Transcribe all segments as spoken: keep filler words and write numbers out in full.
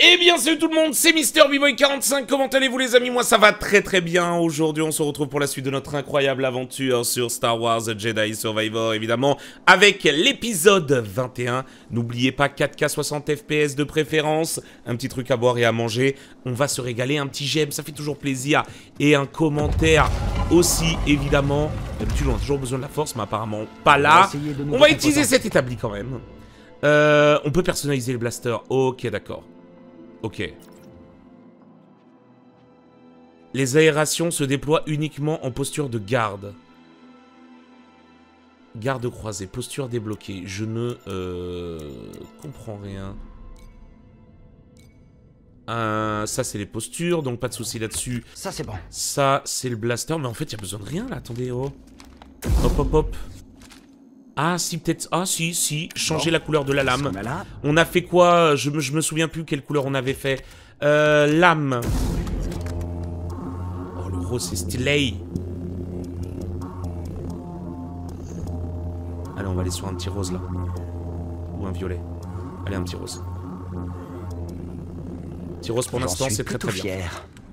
Eh bien salut tout le monde, c'est Mister B-Boy quarante-cinq, comment allez-vous les amis? Moi ça va très très bien. Aujourd'hui on se retrouve pour la suite de notre incroyable aventure sur Star Wars Jedi Survivor, évidemment, avec l'épisode vingt et un. N'oubliez pas quatre K soixante F P S de préférence, un petit truc à boire et à manger. On va se régaler, un petit j'aime, ça fait toujours plaisir. Et un commentaire aussi, évidemment. D'habitude on a toujours besoin de la force, mais apparemment pas là. On va utiliser cet établi quand même. Euh, on peut personnaliser le blaster, ok d'accord. Ok. Les aérations se déploient uniquement en posture de garde. Garde croisée, posture débloquée. Je ne euh, comprends rien. Euh, ça, c'est les postures, donc pas de souci là-dessus. Ça, c'est bon. Ça, c'est le blaster. Mais en fait, il n'y a besoin de rien là. Attendez, oh. Hop, hop, hop. Ah, si, peut-être. Ah, si, si. Changer bon. La couleur de la lame. On a fait quoi? Je me, je me souviens plus quelle couleur on avait fait. Euh, lame. Oh, le rose, c'est stylé. Allez, on va aller sur un petit rose là. Ou un violet. Allez, un petit rose. Petit rose pour l'instant, c'est très très bien.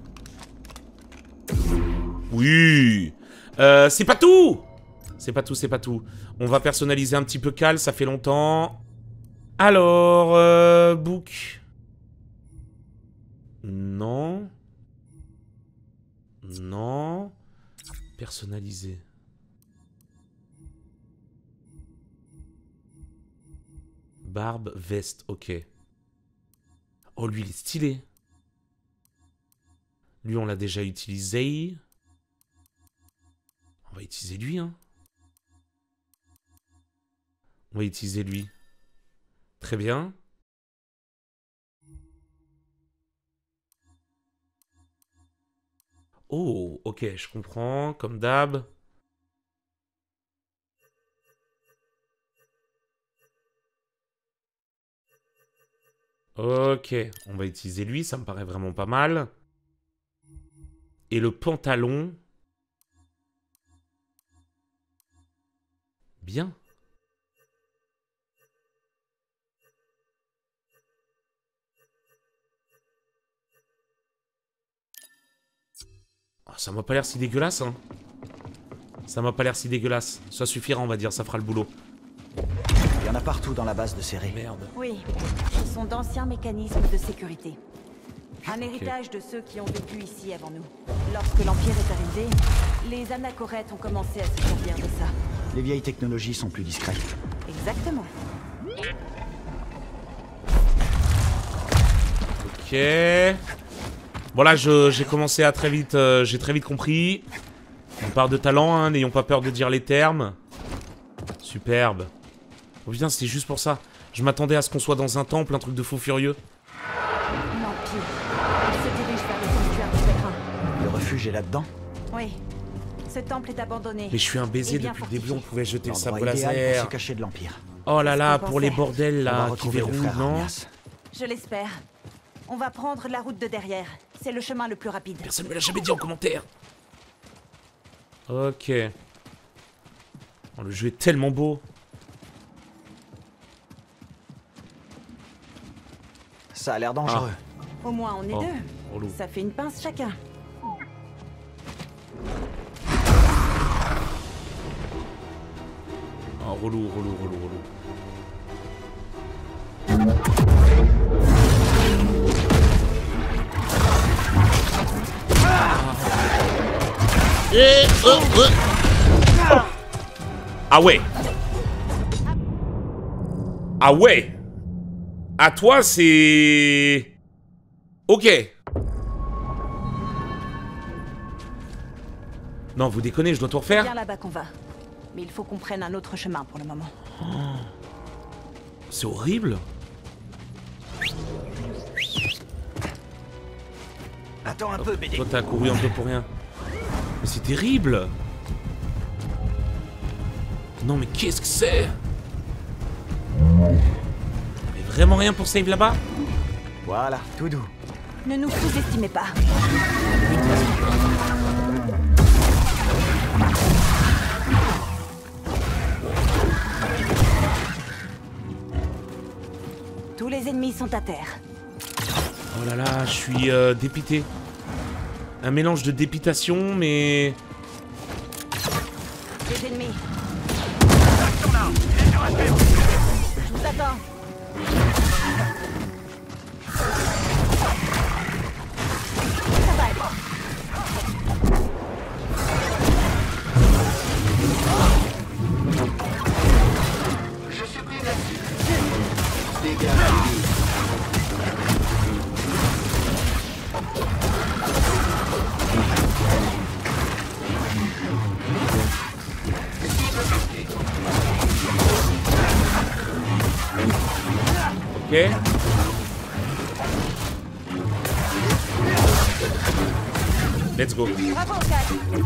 Oui. Euh, c'est pas tout. C'est pas tout, c'est pas tout. On va personnaliser un petit peu Cal, ça fait longtemps. Alors, euh, book. Non. Non. Personnaliser. Barbe, veste, ok. Oh, lui, il est stylé. Lui, on l'a déjà utilisé. On va utiliser lui, hein. On va utiliser lui. Très bien. Oh, ok, je comprends, comme d'hab. Ok, on va utiliser lui, ça me paraît vraiment pas mal. Et le pantalon. Bien. Oh, ça m'a pas l'air si dégueulasse, hein. Ça m'a pas l'air si dégueulasse. Ça suffira, on va dire, ça fera le boulot. Il y en a partout dans la base de série. Merde. Oui, ce sont d'anciens mécanismes de sécurité. Un héritage okay. de ceux qui ont vécu ici avant nous. Lorsque l'Empire est arrivé, les anachorètes ont commencé à se servir de ça. Les vieilles technologies sont plus discrètes. Exactement. Ok. Bon là, j'ai commencé à très vite, euh, j'ai très vite compris. On part de talent, hein, n'ayons pas peur de dire les termes. Superbe. Oh putain, c'était juste pour ça. Je m'attendais à ce qu'on soit dans un temple, un truc de fou furieux. L'Empire. Il se dirige vers le sanctuaire du pèlerin. Le refuge est là-dedans? Oui. Ce temple est abandonné. Mais je suis un baiser depuis le début, on pouvait jeter le sabre laser. Pour se cacher de l'Empire. Oh là là, pour les bordels là, qui verrouillent, non? Je l'espère. On va prendre la route de derrière. C'est le chemin le plus rapide. Personne ne me l'a jamais dit en commentaire. Ok. Oh, le jeu est tellement beau. Ça a l'air dangereux. Ah. Au moins on est oh, deux. Relou. Ça fait une pince chacun. Oh, relou, relou, relou, relou. Et, euh, euh. Ah ouais. Ah ouais. À toi c'est... Ok. Non, vous déconnez, je dois tout refaire. C'est bien là-bas qu'on va. Mais il faut qu'on prenne un autre chemin pour le moment. Oh. C'est horrible. Attends un peu, B D. Toi t'as couru un peu pour rien. Mais c'est terrible. Non mais qu'est-ce que c'est? Mais vraiment rien pour save là-bas? Voilà, tout doux. Ne nous sous-estimez pas. Tous les ennemis sont à terre. Oh là là, je suis euh, dépité. Un mélange de dépitation, mais... Des ennemis. Je vous attends. Ça va aller. Je suis pris là-dessus. Dégâts réduits. Ok. Let's go. Bravo, Cal.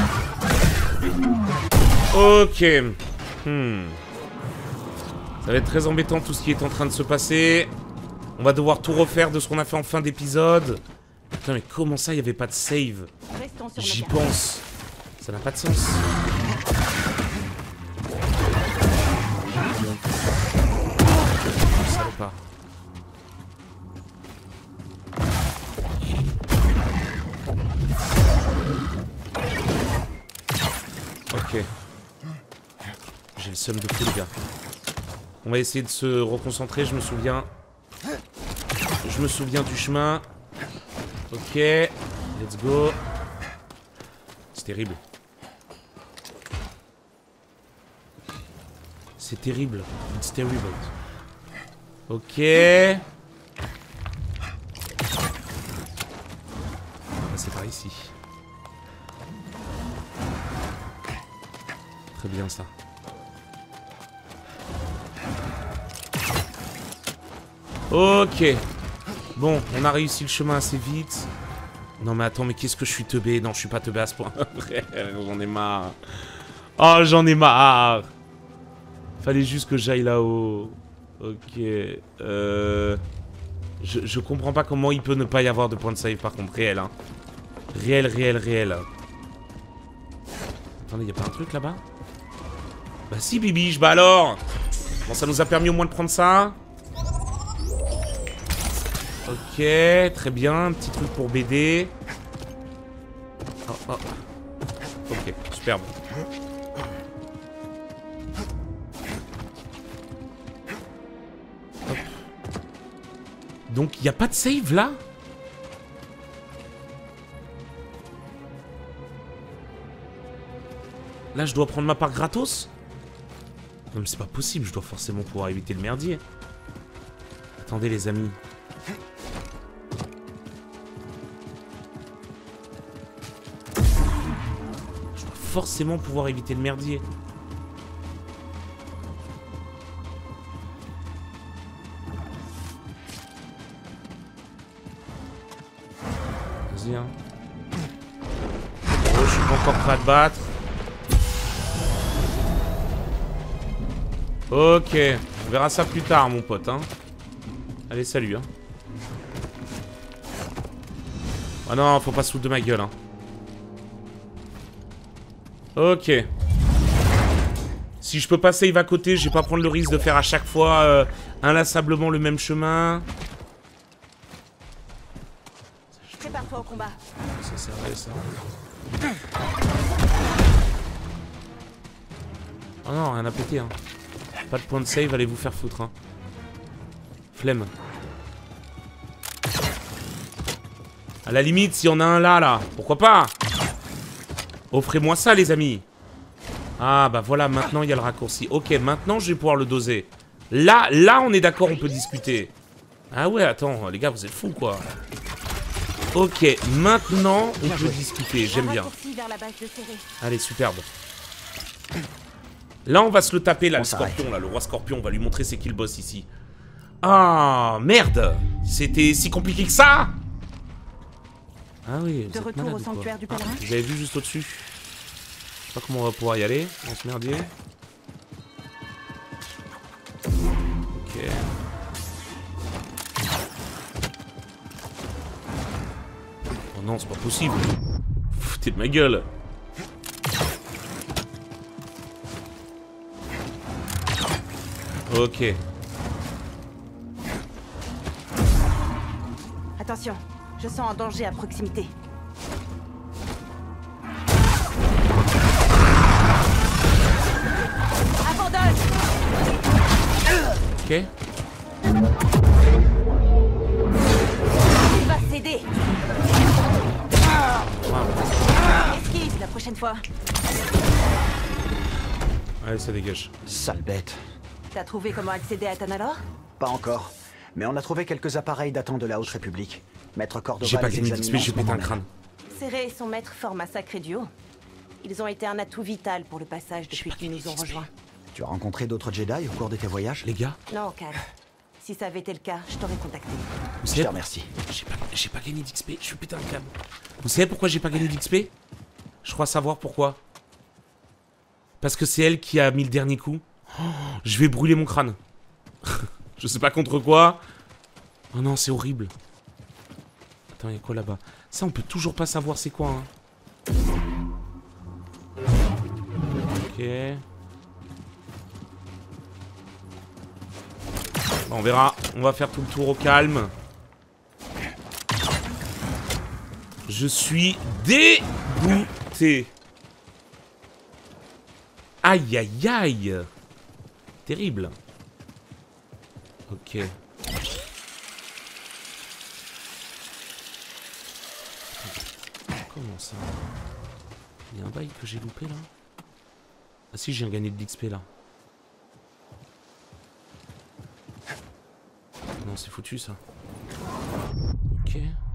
Ok. Hmm. Ça va être très embêtant tout ce qui est en train de se passer. On va devoir tout refaire de ce qu'on a fait en fin d'épisode. Putain, mais comment ça, il n'y avait pas de save? Restons sur J'y nos gardes. pense. Ça n'a pas de sens. Salopard. Ok. J'ai le seum de fou, les gars. On va essayer de se reconcentrer, je me souviens. Je me souviens du chemin. Ok. Let's go. C'est terrible. C'est terrible. It's terrible. Ok. On va passer par ici. Très bien ça. Ok. Bon, on a réussi le chemin assez vite. Non mais attends, mais qu'est-ce que je suis teubé? Non, je suis pas teubé à ce point. Frère, j'en ai marre. Oh, j'en ai marre. Fallait juste que j'aille là-haut. Ok. Euh... Je, je comprends pas comment il peut ne pas y avoir de point de save par contre. Réel, hein. Réel, réel, réel. Attendez, y'a pas un truc là-bas? Bah si, bibiche, bah alors. Bon, ça nous a permis au moins de prendre ça. Ok, très bien. Un petit truc pour B D. Oh, oh. Ok, superbe. Hop. Donc, il n'y a pas de save là? Là, je dois prendre ma part gratos? Non, mais c'est pas possible. Je dois forcément pouvoir éviter le merdier. Attendez, les amis. Forcément pouvoir éviter le merdier. Vas-y, hein. Oh, je suis pas encore prêt à te battre. Ok, on verra ça plus tard, mon pote, hein. Allez, salut, hein. Ah non, faut pas se foutre de ma gueule, hein. Ok. Si je peux pas save à côté, je vais pas prendre le risque de faire à chaque fois euh, inlassablement le même chemin. Prépare-toi au combat. Ça servait ça. Oh non, rien à péter, hein. Pas de point de save, allez vous faire foutre, hein. Flemme. À la limite, s'il y en a un là, là, pourquoi pas? Offrez-moi ça, les amis. Ah, bah voilà, maintenant il y a le raccourci. Ok, maintenant je vais pouvoir le doser. Là, là, on est d'accord, on peut discuter. Ah ouais, attends, les gars, vous êtes fous, quoi. Ok, maintenant, on peut discuter. J'aime bien. Allez, superbe. Là, on va se le taper, là, le scorpion, là. Le roi scorpion, on va lui montrer c'est qui le boss, ici. Ah, merde. C'était si compliqué que ça? Ah oui, vous De êtes retour malade, au ou quoi? sanctuaire du pèlerin. Vous avez vu juste au-dessus? Je sais pas comment on va pouvoir y aller dans ce merdier. Ok. Oh non, c'est pas possible. Vous foutez de ma gueule. Ok. Attention, je sens un danger à proximité. Abandonne! Ok. Il va céder. Wow. Esquive la prochaine fois. Allez, ça dégage. Sale bête. T'as trouvé comment accéder à Tanalor? Pas encore. Mais on a trouvé quelques appareils datant de la Haute République. Maître Cordova J'ai pas les gagné examine d'X P, en j'ai ce pété moment un même. crâne. Serré et son maître forment un sacré duo. Ils ont été un atout vital pour le passage depuis qu'ils nous ont rejoints. Tu as rencontré d'autres Jedi au cours de tes voyages? Les gars, Non, Cal. Si ça avait été le cas, je t'aurais contacté. vous Je savez, te remercie. j'ai pas, j'ai pas gagné d'X P, je suis pété un câble. Vous savez pourquoi j'ai pas gagné d'X P? Je crois savoir pourquoi. Parce que c'est elle qui a mis le dernier coup. Oh, je vais brûler mon crâne. Je sais pas contre quoi. Oh non, c'est horrible. Attends, il y a quoi là-bas? Ça, on peut toujours pas savoir c'est quoi. Hein. Ok. Bon, on verra. On va faire tout le tour au calme. Je suis dégoûté. Aïe, aïe, aïe. Terrible. Ok. Comment ça? Il y a un bail que j'ai loupé là? Ah si, j'ai gagné de l'X P là. Non, c'est foutu ça. Ok.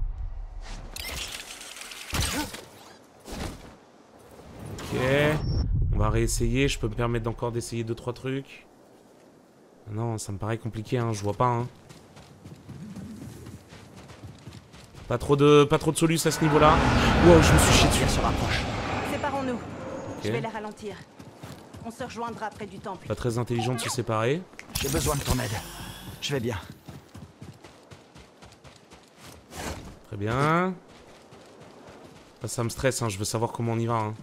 Ok. On va réessayer. Je peux me permettre d'encore d'essayer deux trois trucs. Non, ça me paraît compliqué, hein. Je vois pas, hein. Pas trop de, pas trop de solus à ce niveau-là. Wow, je me suis chié dessus. Elle se rapproche. Séparons-nous. Je vais Ok. la ralentir. On se rejoindra près du temple. Pas très intelligent de se séparer. J'ai besoin de ton aide. Je vais bien. Très bien. Ça, ça me stresse, hein. Je veux savoir comment on y va, hein.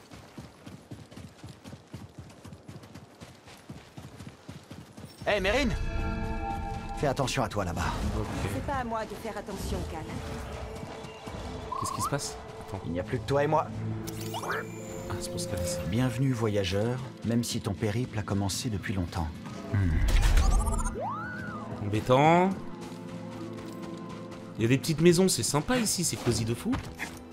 Hé, hey, Mérine! Fais attention à toi là-bas. Ok. C'est pas à moi de faire attention, Cal. Qu'est-ce qui se passe? Attends. Il n'y a plus que toi et moi. Ah, c'est pour ce qu'elle a dit ça. Bienvenue, voyageur, même si ton périple a commencé depuis longtemps. Embêtant. Il y a des petites maisons, c'est sympa ici, c'est cosy de fou.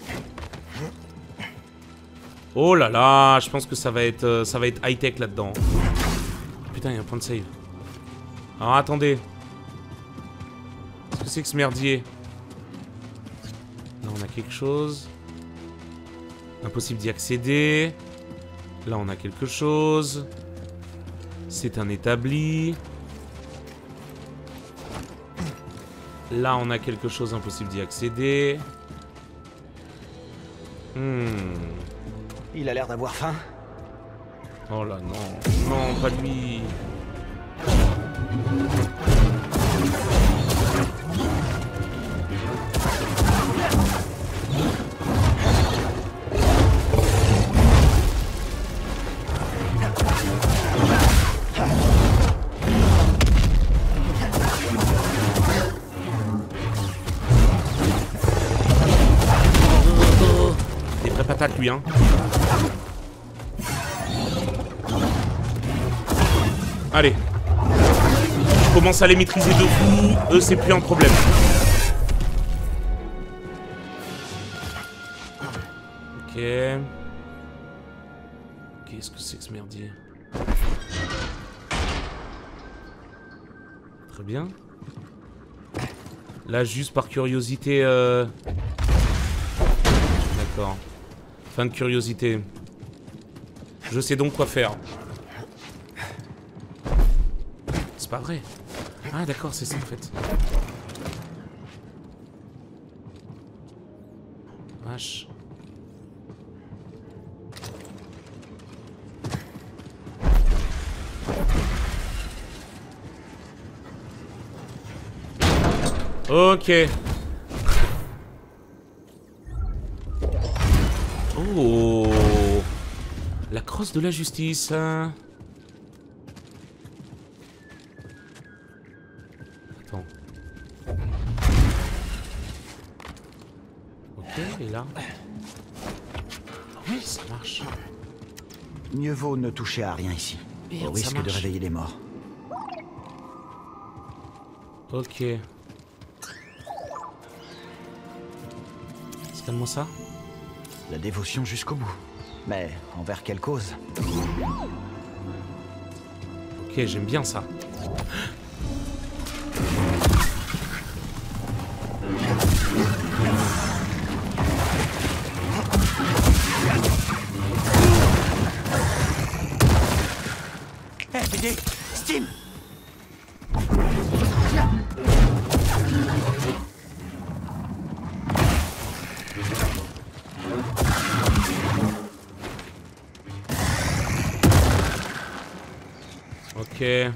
Oh là là, je pense que ça va être, euh, ça va être high-tech là-dedans. Putain, il y a un point de save. Alors attendez. Qu'est-ce que c'est que ce merdier? Là on a quelque chose. Impossible d'y accéder. Là on a quelque chose. C'est un établi. Là on a quelque chose, impossible d'y accéder. Hmm. Il a l'air d'avoir faim. Oh là non. Non, pas lui. Des vraies patates lui, hein. Allez. Je commence à les maîtriser de fou. Eux, c'est plus un problème. Ok. Qu'est-ce que c'est que ce merdier? Très bien. Là, juste par curiosité... Euh... D'accord. Fin de curiosité. Je sais donc quoi faire. C'est pas vrai. Ah d'accord, c'est ça en fait. Vache. Ok. Oh. La crosse de la justice. Hein. Attends. Ça marche. Mieux vaut ne toucher à rien ici. Merde, au risque ça de réveiller les morts. Ok. Scanne-moi ça. La dévotion jusqu'au bout. Mais envers quelle cause? Ok, j'aime bien ça. Hé, B D, Steam. Ok.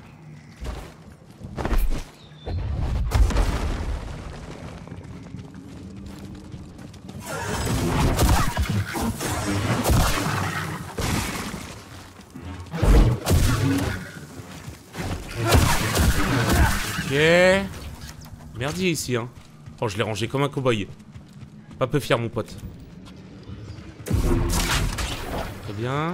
Ok. Merdier ici, hein. Oh, je l'ai rangé comme un cow-boy. Pas peu fier, mon pote. Très bien.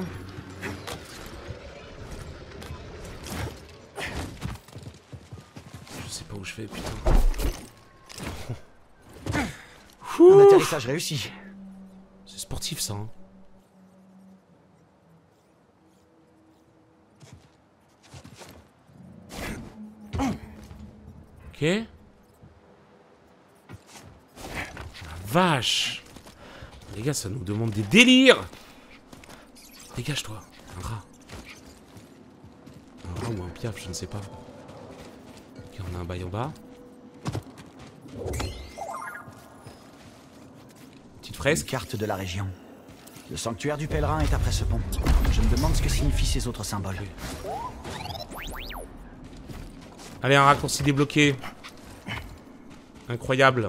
Je sais pas où je vais, putain. Un atterrissage réussi. C'est sportif, ça, hein. Ok. La vache. Les gars, ça nous demande des délires. Dégage-toi, un rat. Un rat ou un piaf, je ne sais pas. Ok, on a un bail en bas. Petite Une fresque. carte de la région. Le sanctuaire du pèlerin est après ce pont. Je me demande ce que signifient ces autres symboles. Allez, un raccourci débloqué. Incroyable.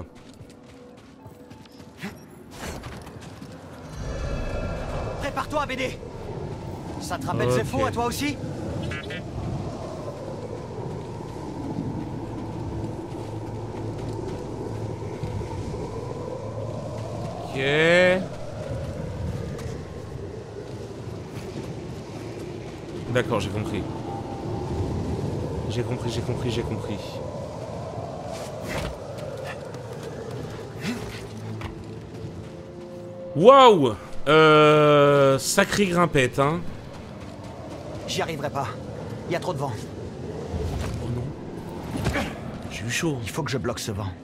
Prépare-toi, B D. Ça te rappelle Ok. Zepho à toi aussi? Ok. D'accord, j'ai compris. J'ai compris, j'ai compris, j'ai compris. Waouh! Euh... Sacré grimpette, hein. J'y arriverai pas. Il y a trop de vent. Oh non. J'ai eu chaud. Il faut que je bloque ce vent.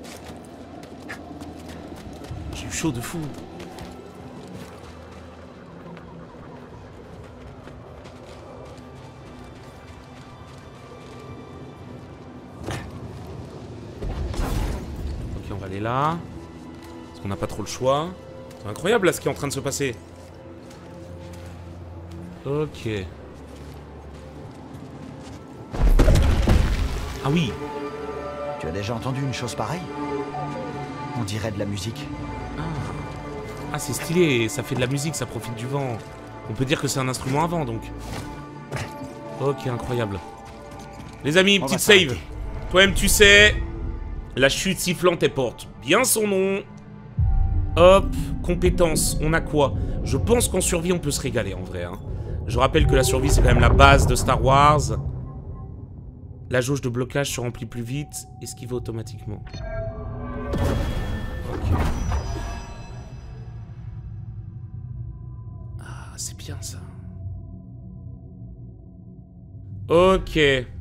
J'ai eu chaud de fou. Ok, on va aller là. Parce qu'on n'a pas trop le choix. C'est incroyable là ce qui est en train de se passer. Ok. Ah oui. Tu as déjà entendu une chose pareille? On dirait de la musique. Ah, c'est stylé, ça fait de la musique, ça profite du vent. On peut dire que c'est un instrument à vent, donc. Ok, incroyable. Les amis, On petite va save. s'arrêter. Toi-même, tu sais, la chute sifflante, elle porte bien son nom. Hop, compétences, on a quoi? Je pense qu'en survie, on peut se régaler, en vrai. Hein. Je rappelle que la survie, c'est quand même la base de Star Wars. La jauge de blocage se remplit plus vite, esquive automatiquement. Ok. Ah, c'est bien ça. Ok.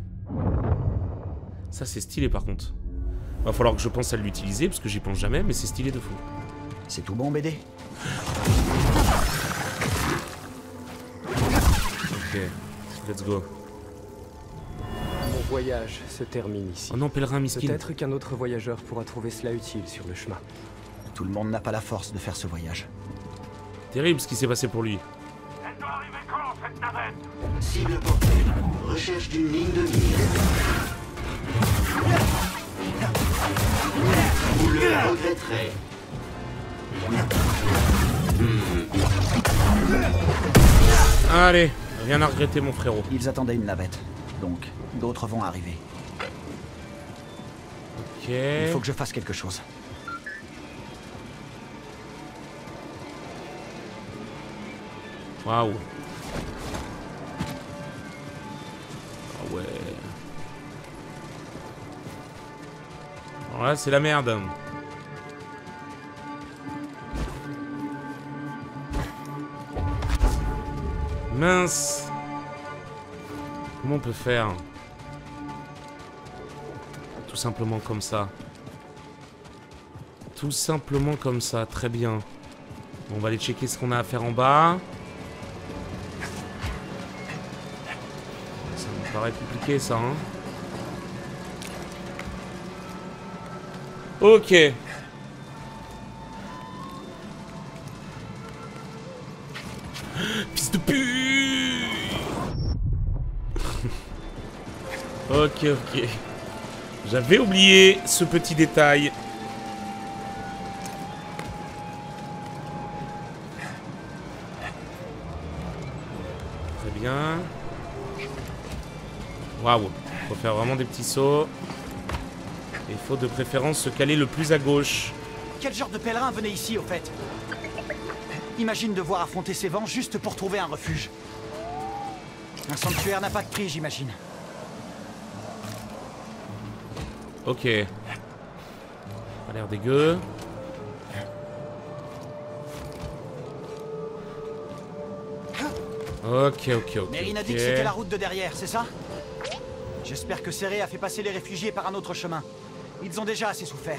Ça, c'est stylé par contre. Va falloir que je pense à l'utiliser, parce que j'y pense jamais, mais c'est stylé de fou. C'est tout bon, B D? Ok, let's go. Mon voyage se termine ici. Oh non, pèlerin miskin. Peut-être qu'un autre voyageur pourra trouver cela utile sur le chemin. Tout le monde n'a pas la force de faire ce voyage. Terrible ce qui s'est passé pour lui. Elle doit arriver quand, cette navette? Cible portée. Recherche d'une ligne de mire. Vous le regretterez. Allez, rien à regretter mon frérot. Ils attendaient une navette. Donc, d'autres vont arriver. Ok. Il faut que je fasse quelque chose. Waouh. Ah ouais. Alors là, c'est la merde. Mince. Comment on peut faire? Tout simplement comme ça. Tout simplement comme ça, très bien. Bon, on va aller checker ce qu'on a à faire en bas. Ça me paraît compliqué ça, hein. Ok. Fils de pute. Ok, ok. J'avais oublié ce petit détail. Très bien. Waouh. Faut faire vraiment des petits sauts. Il faut de préférence se caler le plus à gauche. Quel genre de pèlerin venait ici, au fait? Imagine devoir affronter ces vents juste pour trouver un refuge. Un sanctuaire n'a pas de prix, j'imagine. Ok. Pas l'air dégueu. Ok, ok, ok. Meryn a dit ok. que c'était la route de derrière, c'est ça? J'espère que Céré a fait passer les réfugiés par un autre chemin. Ils ont déjà assez souffert.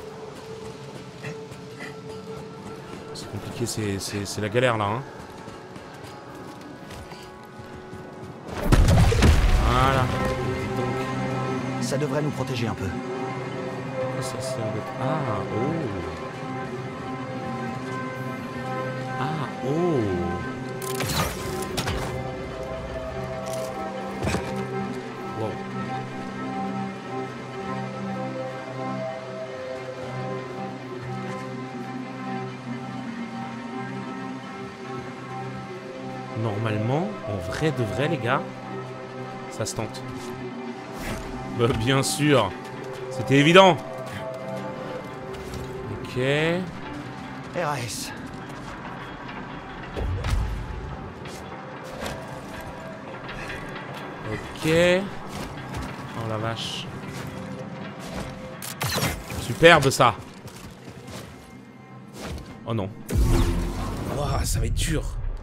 C'est compliqué, c'est la galère là. Hein. Voilà. Ça devrait nous protéger un peu. Ça sert de... Ah, oh. Ah, oh. Wow. Normalement, en vrai de vrai, les gars, ça se tente. Bah, bien sûr. C'était évident. Ok. R A S. Ok. Oh la vache. Superbe ça. Oh non. Ouah, ça va être dur.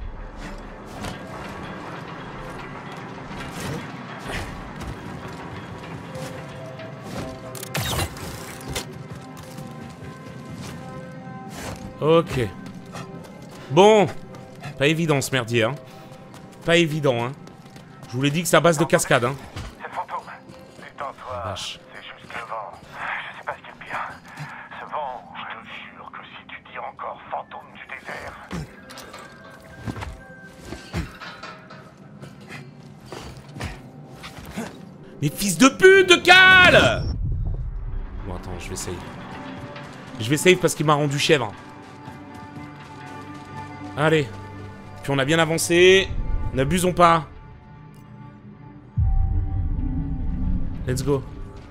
Ok. Bon. Pas évident ce merdier, hein. Pas évident, hein. Je vous l'ai dit que c'est à base de cascade, hein. C'est fantôme. Détends-toi. Vache. C'est juste le vent. Je sais pas ce qu'il y a de pire. Ce vent, je te jure que si tu dis encore fantôme du désert. Mais fils de pute de cale! Bon, attends, je vais save. Je vais save parce qu'il m'a rendu chèvre. Allez. Puis on a bien avancé. N'abusons pas. Let's go.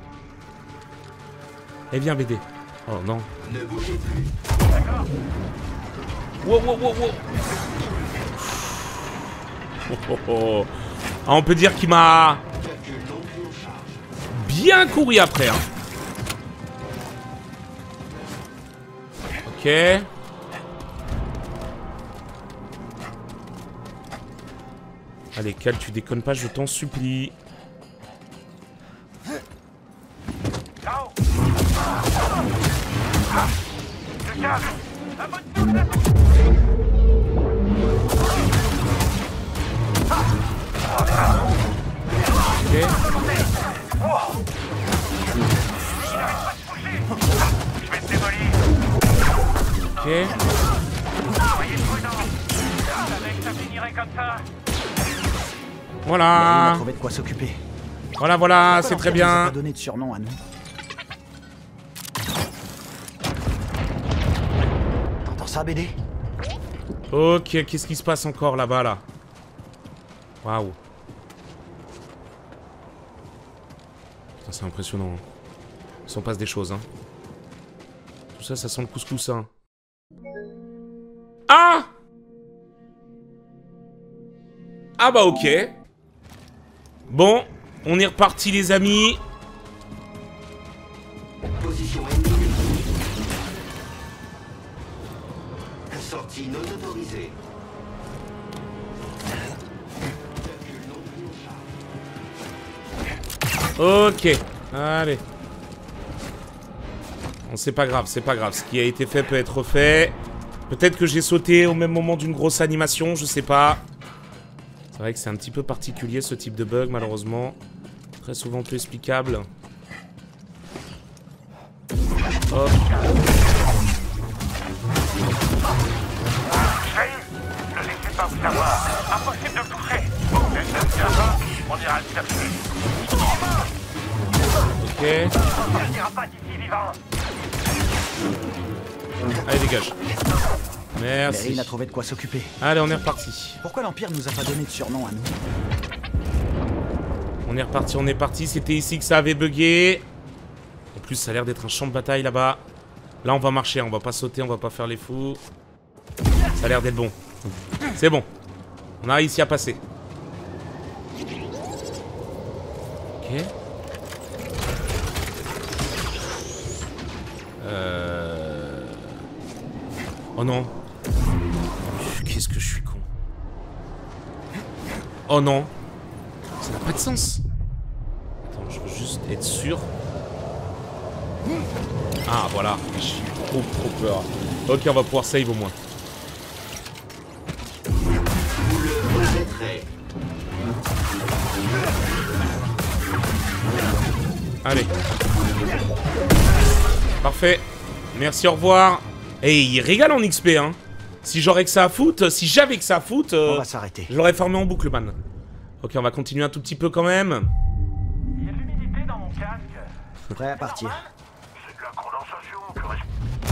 Eh viens, B D. Oh non. Ne bougez plus. Wow, wow, wow, wow. Oh, oh, oh. Ah, on peut dire qu'il m'a bien couru après. Hein. Ok. Allez, Cal, tu déconnes pas, je t'en supplie. Là-haut. Ah, le câble. La bonne touche, la touche. Ok. Wow. Il n'arrête pas de bouger. Je vais te démolir. Ok. Soyez prudents. Je savais que ça finirait comme ça. On Voilà. a trouvé de quoi s'occuper. Voilà, voilà, Pourquoi c'est très l'Empire nous a bien. pas donné de surnom à nous. T'entends ça, B D? Ok, qu'est-ce qui se passe encore là-bas, là? Waouh. Putain, c'est impressionnant. Il s'en passe des choses, hein. Tout ça, ça sent le couscous, hein. Ah! Ah bah ok. Bon, on est reparti les amis. Position ennemie. Sortie non autorisée. Ok, allez. Bon, c'est pas grave, c'est pas grave. Ce qui a été fait peut être refait. Peut-être que j'ai sauté au même moment d'une grosse animation, je sais pas. C'est vrai que c'est un petit peu particulier ce type de bug, malheureusement. Très souvent peu explicable. Hop. J'ai eu. Ne laissez pas vous savoir. Impossible de le toucher. Laissez-le là-bas, on ira le chercher. Ok. On ne partira pas d'ici vivant. Allez, dégage. Merci. Mérine a trouvé de quoi s'occuper. Allez, on est reparti. Pourquoi l'Empire nous a pas donné de surnom à nous? On est reparti, on est parti. C'était ici que ça avait bugué. En plus, ça a l'air d'être un champ de bataille là-bas. Là, on va marcher, on va pas sauter, on va pas faire les fous. Ça a l'air d'être bon. C'est bon. On a réussi à passer. Ok. Euh... Oh non. Qu'est-ce que je suis con. Oh non. Ça n'a pas de sens. Attends, je veux juste être sûr. Ah, voilà. J'ai trop, trop peur. Ok, on va pouvoir save au moins. Allez. Parfait. Merci, au revoir. Et il régale en X P, hein. Si j'aurais que ça à foutre, si j'avais que ça à foutre, euh, On va s'arrêter. je l'aurais formé en boucle, man. Ok, on va continuer un tout petit peu quand même. Il y a de l'humidité dans mon casque. Prêt à partir. C'est de la condensation que reste.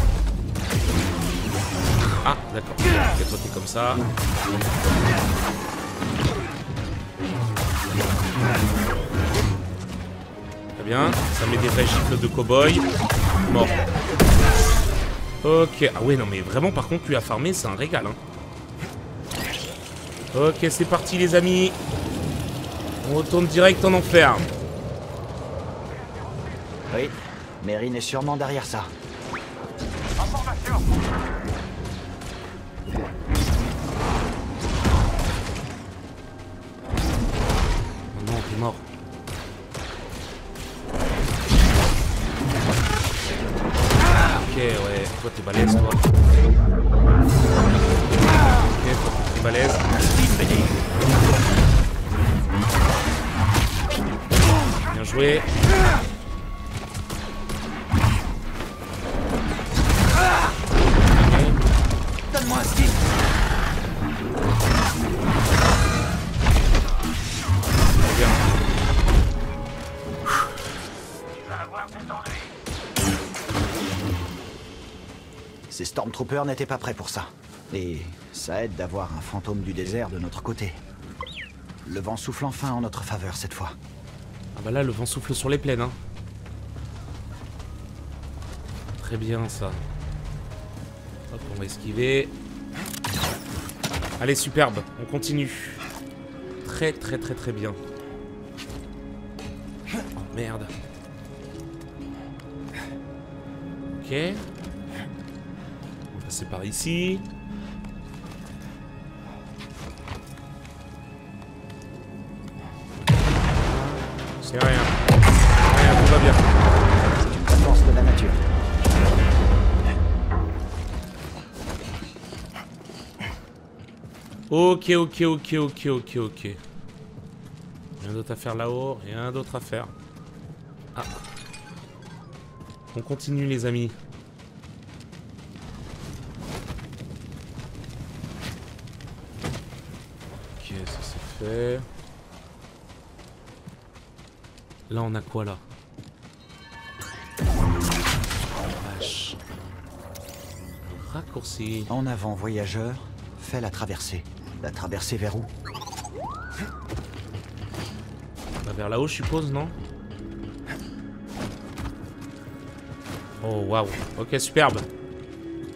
Ah, d'accord. Ok, toi t'es comme ça. Très bien. Ça met des vrais gifles de cow-boy. Mort. Ok. Ah ouais, non mais vraiment, par contre, lui à farmer, c'est un régal. Hein. Ok, c'est parti les amis. On retourne direct en enfer. Oui, Mérine est sûrement derrière ça. Information. Oh non, t'es mort. Ok, ouais. Toi, t'es balèze, toi. Ok, toi, t'es balèze. Bien joué. Donne-moi un stick. Bien. Il va avoir des ennuis. Ces Stormtroopers n'étaient pas prêts pour ça. Et ça aide d'avoir un fantôme du désert de notre côté. Le vent souffle enfin en notre faveur cette fois. Ah bah là, le vent souffle sur les plaines, hein. Très bien, ça. Hop, on va esquiver. Allez, superbe. On continue. Très, très, très, très bien. Oh, merde. Ok. On va passer par ici. C'est rien. Rien, tout va bien. C'est une force de la nature. Ok, ok, ok, ok, ok, ok. Rien d'autre à faire là-haut, rien d'autre à faire. Ah. On continue les amis. Ok, ça c'est fait. Là on a quoi là? Vache. Raccourci. En avant, voyageur, fais la traversée. La traversée vers où? Bah, vers là-haut je suppose, non? Oh waouh. Ok, superbe.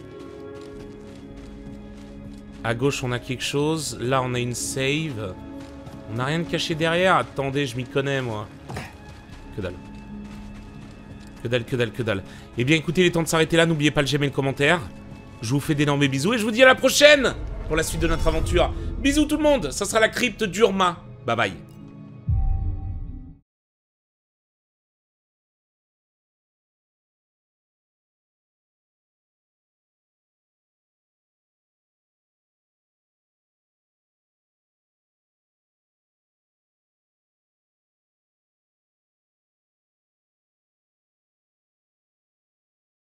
À gauche on a quelque chose. Là on a une save. On n'a rien de caché derrière. Attendez, je m'y connais, moi. Que dalle. Que dalle, que dalle, que dalle. Eh bien, écoutez, il est temps de s'arrêter là. N'oubliez pas le j'aime et le commentaire. Je vous fais d'énormes bisous et je vous dis à la prochaine pour la suite de notre aventure. Bisous tout le monde. Ça sera la crypte d'Urma. Bye bye.